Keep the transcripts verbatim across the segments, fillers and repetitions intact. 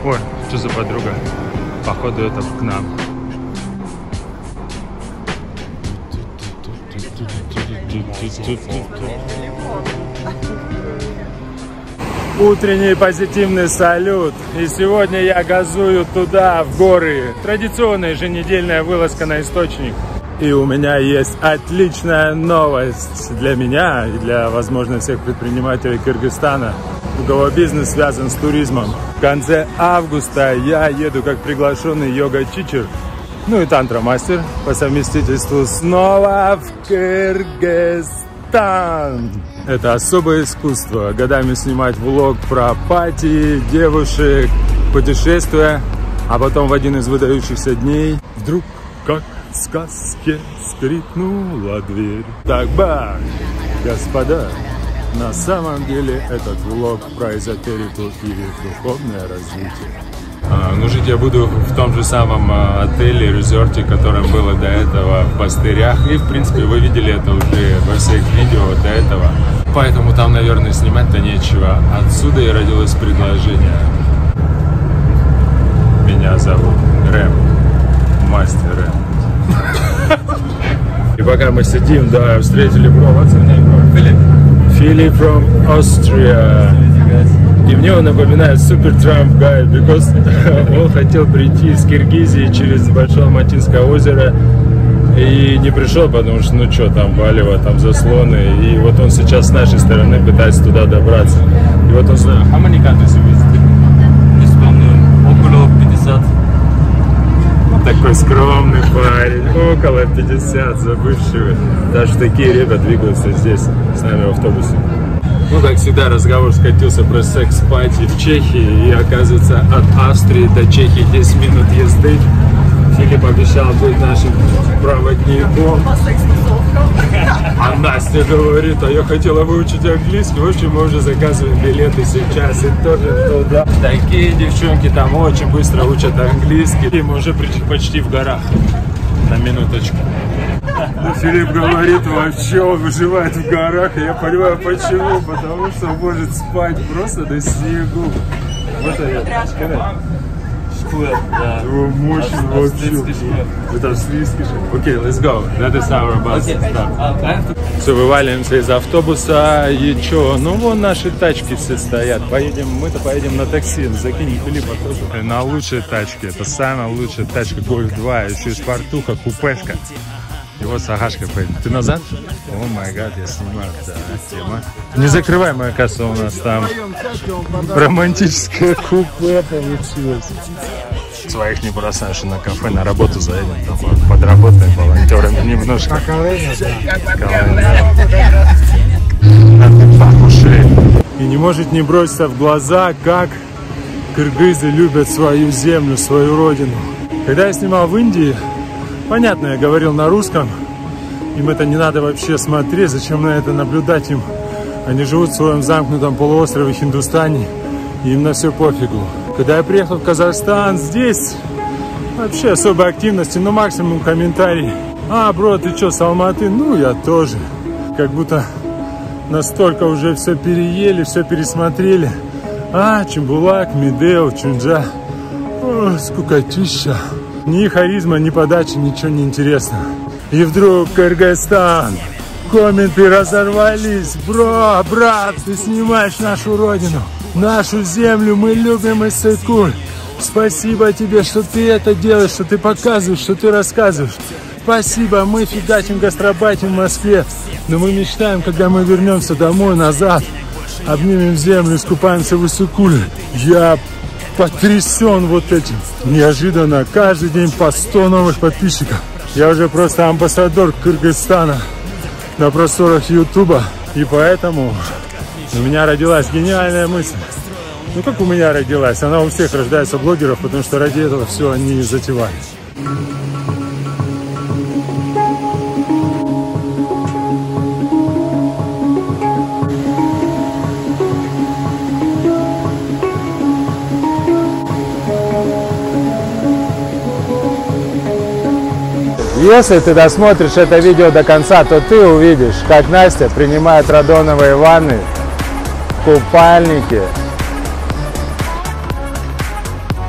Ой, что за подруга? Походу это к нам. Утренний позитивный салют. И сегодня я газую туда, в горы. Традиционная еженедельная вылазка на источник. И у меня есть отличная новость для меня и для, возможно, всех предпринимателей Кыргызстана, у кого бизнес связан с туризмом. В конце августа я еду как приглашенный йога-тичер, ну и тантра-мастер по совместительству снова в Кыргызстан. Это особое искусство. Годами снимать влог про пати, девушек, путешествия, а потом в один из выдающихся дней вдруг, как в сказке, скрипнула дверь. Так, бах! Господа, на самом деле этот влог про эзотерику и духовное развитие. А, ну, жить я буду в том же самом а, отеле, резорте, которым было до этого в Пастырях. И, в принципе, вы видели это уже во всех видео до этого. Поэтому там, наверное, снимать-то нечего. Отсюда и родилось предложение. Меня зовут Рэм, мастер Рэм. И пока мы сидим, да, встретили бро. What's your name, bro? Philip. Philip from Austria. И мне он напоминает Супер Трамп Гай, because он хотел прийти из Киргизии через Большое Алматинское озеро и не пришел, потому что, ну что, там валево, там заслоны. И вот он сейчас с нашей стороны пытается туда добраться. И вот он знает, how many countries you visited? Исполнил около пятидесяти. Такой скромный парень, около пятидесяти, забывший. Даже такие ребята двигаются здесь с нами в автобусе. Ну, как всегда, разговор скатился про секс-пати в Чехии. И оказывается, от Австрии до Чехии десять минут езды. Филипп обещал быть нашим проводником. А Настя говорит, а я хотела выучить английский. В общем, мы уже заказываем билеты сейчас и тоже туда. Такие девчонки там очень быстро учат английский. И мы уже почти в горах. На минуточку. Ну, Филипп говорит, вообще он выживает в горах. И я понимаю, почему. Потому что он может спать просто на снегу. Вот это. Да. О, мощно вообще. Это австрийский же. Окей, let's go. That is our bus. Okay. Все, вываливаемся из автобуса. И чё? Ну, вон наши тачки все стоят. Поедем, мы-то поедем на такси. Закинем Филиппа тоже. На лучшей тачке. Это самая лучшая тачка Гольф два. Еще и спортуха, купешка. И вот с Агашкой поедем. Ты назад? О май гад, я снимаю. Да, тема. Незакрываемая касса у нас там. Романтическое купе получилось. Своих не бросаешь, на кафе, на работу заедем. Подработаем волонтерами немножко. И не может не броситься в глаза, как кыргызы любят свою землю, свою родину. Когда я снимал в Индии, понятно, я говорил на русском, им это не надо вообще смотреть, зачем на это наблюдать им. Они живут в своем замкнутом полуострове Хиндустане, и им на все пофигу. Когда я приехал в Казахстан, здесь вообще особой активности, ну максимум комментарий. А, бро, ты что, с Алматы? Ну, я тоже. Как будто настолько уже все переели, все пересмотрели. А, Чембулак, Медео, Чунджа. О, скукотища. Ни харизма, ни подача, ничего не интересно. И вдруг Кыргызстан. Комменты разорвались. Бро, брат, ты снимаешь нашу родину, нашу землю. Мы любим Иссык-Куль. Спасибо тебе, что ты это делаешь, что ты показываешь, что ты рассказываешь. Спасибо, мы фигачим, гастробайтим в Москве. Но мы мечтаем, когда мы вернемся домой, назад, обнимем землю, искупаемся в Иссык-Куле. Я потрясен вот этим. Неожиданно, каждый день по сто новых подписчиков. Я уже просто амбассадор Кыргызстана на просторах Ютуба. И поэтому у меня родилась гениальная мысль. Ну как у меня родилась? Она у всех рождается блогеров, потому что ради этого все они затевали. Если ты досмотришь это видео до конца, то ты увидишь, как Настя принимает радоновые ванны, купальники.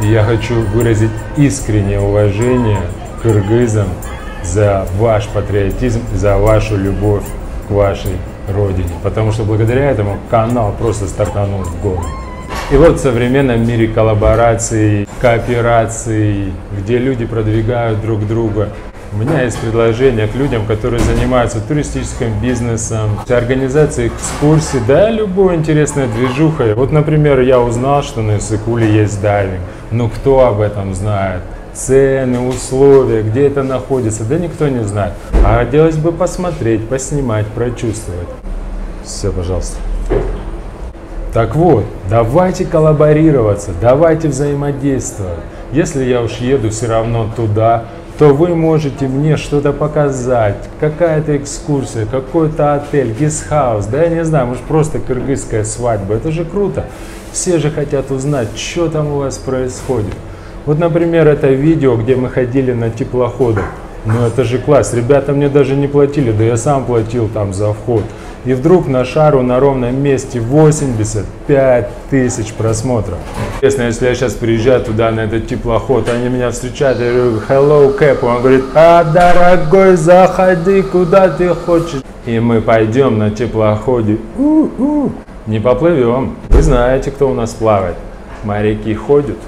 И я хочу выразить искреннее уважение кыргызам за ваш патриотизм, за вашу любовь к вашей родине. Потому что благодаря этому канал просто стартанул в гору. И вот в современном мире коллабораций, коопераций, где люди продвигают друг друга, у меня есть предложение к людям, которые занимаются туристическим бизнесом, организацией экскурсий, да, любой интересной движухой. Вот, например, я узнал, что на Иссык-Куле есть дайвинг. Но кто об этом знает? Цены, условия, где это находится, да никто не знает. А хотелось бы посмотреть, поснимать, прочувствовать. Все, пожалуйста. Так вот, давайте коллаборироваться, давайте взаимодействовать. Если я уж еду все равно туда, то вы можете мне что-то показать, какая-то экскурсия, какой-то отель, гестхаус, да я не знаю, может просто кыргызская свадьба, это же круто. Все же хотят узнать, что там у вас происходит. Вот, например, это видео, где мы ходили на теплоходах. Ну это же класс, ребята мне даже не платили, да я сам платил там за вход. И вдруг на шару на ровном месте восемьдесят пять тысяч просмотров. Интересно, если я сейчас приезжаю туда на этот теплоход, они меня встречают, я говорю, hello, Cap, он говорит, а, дорогой, заходи, куда ты хочешь. И мы пойдем на теплоходе, У-у. Не поплывем. Вы знаете, кто у нас плавает. Моряки ходят.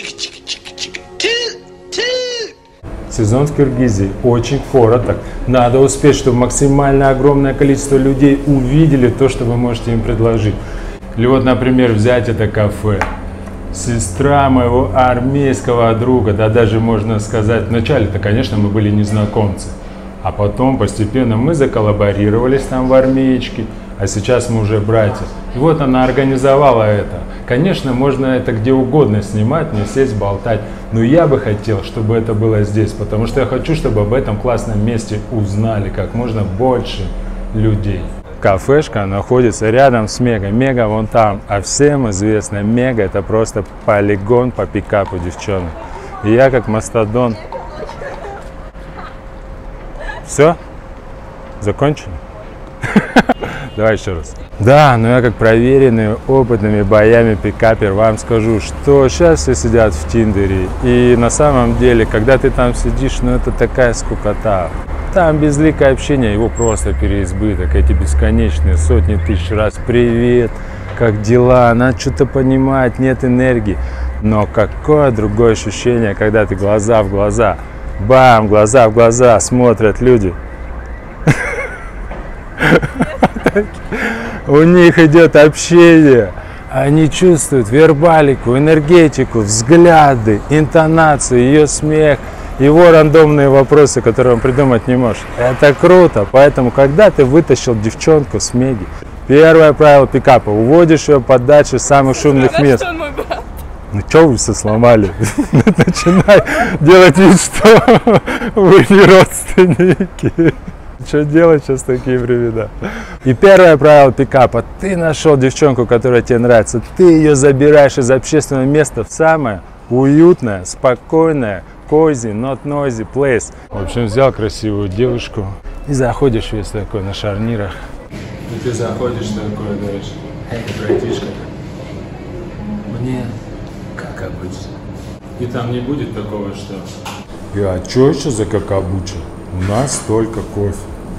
Сезон в Киргизии очень короток. Надо успеть, чтобы максимально огромное количество людей увидели то, что вы можете им предложить. Или вот, например, взять это кафе. Сестра моего армейского друга, да даже можно сказать, вначале-то, конечно, мы были незнакомцы. А потом постепенно мы заколлаборировались там в армеечке, а сейчас мы уже братья. И вот она организовала это. Конечно, можно это где угодно снимать, не сесть, болтать, но я бы хотел, чтобы это было здесь, потому что я хочу, чтобы об этом классном месте узнали как можно больше людей. Кафешка находится рядом с Мега. Мега вон там, а всем известно, Мега это просто полигон по пикапу девчонок. И я как мастодон. Все? Закончено? Давай еще раз. Да, но я как проверенный опытными боями пикапер вам скажу, что сейчас все сидят в Тиндере. И на самом деле, когда ты там сидишь, ну это такая скукота. Там безликое общение, его просто переизбыток. Эти бесконечные сотни тысяч раз привет, как дела, надо что-то понимать, нет энергии. Но какое другое ощущение, когда ты глаза в глаза, бам, глаза в глаза смотрят люди. У них идет общение, они чувствуют вербалику, энергетику, взгляды, интонацию, ее смех, его рандомные вопросы, которые он придумать не может. Это круто, поэтому когда ты вытащил девчонку с Меги, первое правило пикапа, уводишь ее подальше самых шумных мест. Ну что вы все сломали? Начинай делать вид, что вы не родственники. Что делать сейчас в такие времена? И первое правило пикапа. Ты нашел девчонку, которая тебе нравится. Ты ее забираешь из общественного места в самое уютное, спокойное, cozy, not noisy place. В общем, взял красивую девушку и заходишь весь такой на шарнирах. И ты заходишь такой, говоришь, эй, братишка, мне как обычно. И там не будет такого, что... А что еще за как обычно? У нас только кофе.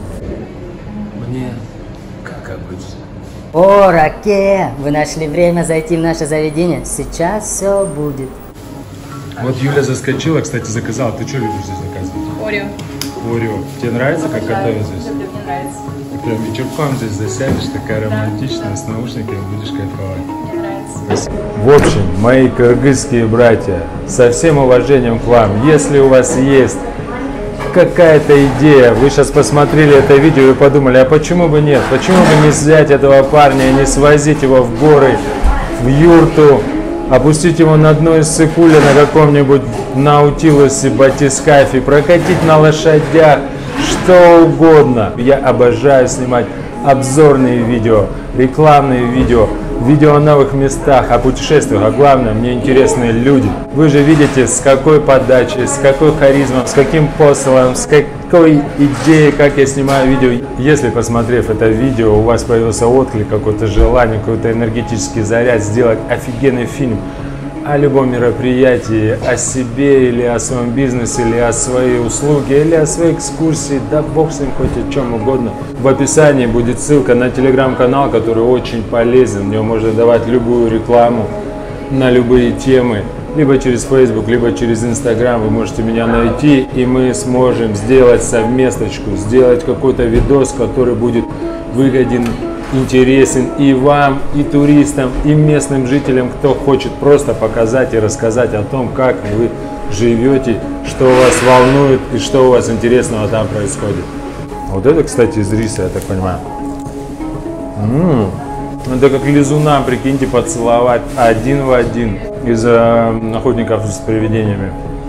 Мне как обычно. О, Раке, вы нашли время зайти в наше заведение? Сейчас все будет. Вот Юля заскочила, кстати, заказала. Ты что любишь здесь заказывать? Орео. Орео. Тебе нравится, как готовят здесь? Мне нравится. Ты прям вечерком здесь засядешь, такая романтичная, с наушниками будешь кайфовать. Мне нравится. В общем, мои кыргызские братья, со всем уважением к вам, если у вас есть какая-то идея, вы сейчас посмотрели это видео и подумали, а почему бы нет, почему бы не взять этого парня и не свозить его в горы, в юрту, опустить его на дно Иссык-Куля на каком-нибудь наутилусе, батискафе, прокатить на лошадях, что угодно. Я обожаю снимать обзорные видео, рекламные видео, видео о новых местах, о путешествиях, а главное, мне интересны люди. Вы же видите, с какой подачей, с какой харизмой, с каким посылом, с какой идеей, как я снимаю видео. Если, посмотрев это видео, у вас появился отклик, какое-то желание, какой-то энергетический заряд сделать офигенный фильм, о любом мероприятии, о себе или о своем бизнесе, или о своей услуге, или о своей экскурсии, да бог с ним, хоть о чем угодно. В описании будет ссылка на телеграм-канал, который очень полезен, в нем можно давать любую рекламу на любые темы. Либо через Facebook, либо через Instagram вы можете меня найти, и мы сможем сделать совместочку, сделать какой-то видос, который будет выгоден, интересен и вам, и туристам, и местным жителям, кто хочет просто показать и рассказать о том, как вы живете, что вас волнует и что у вас интересного там происходит. Вот это, кстати, из риса, я так понимаю. М-м-м. Это как лизуна, прикиньте, поцеловать один в один из э, охотников с привидениями.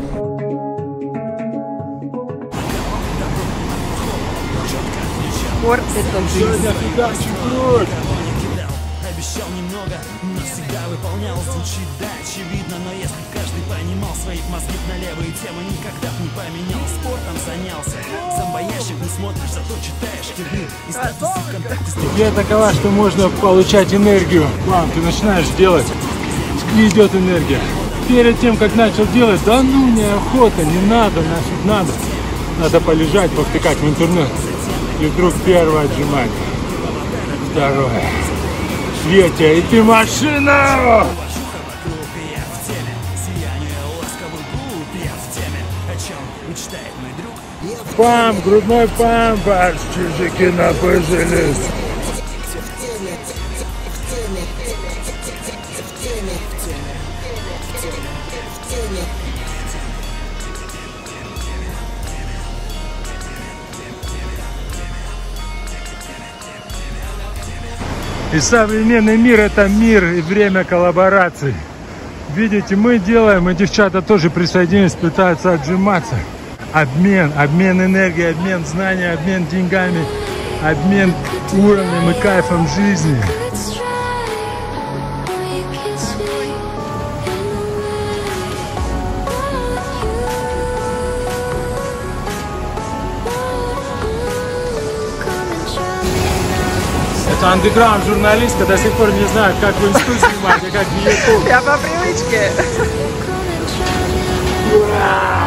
Спорт – это жизнь. Обещал немного, но всегда выполнял. Звучит, да, очевидно, но если каждый понимал свои мозги на левые темы, никогда б не поменял. Спортом занялся, зомбоящик не смотришь, зато читаешь киры и статусы ВКонтакте. Идея такова, что можно получать энергию. Мам, ты начинаешь делать, и идет энергия. Перед тем, как начал делать, да ну, неохота, не надо, нафиг надо. Надо полежать, повтыкать в интернет. И вдруг первое отжимание, второе. Светя, и ты машина! Пам, грудной памперс, чужики напыжились. И современный мир — это мир и время коллабораций. Видите, мы делаем, и девчата тоже присоединились, пытаются отжиматься. Обмен, обмен энергией, обмен знаниями, обмен деньгами, обмен уровнем и кайфом жизни. Это андеграунд-журналистка, до сих пор не знает, как в инсту снимать, а как в YouTube. Я по привычке. Ура!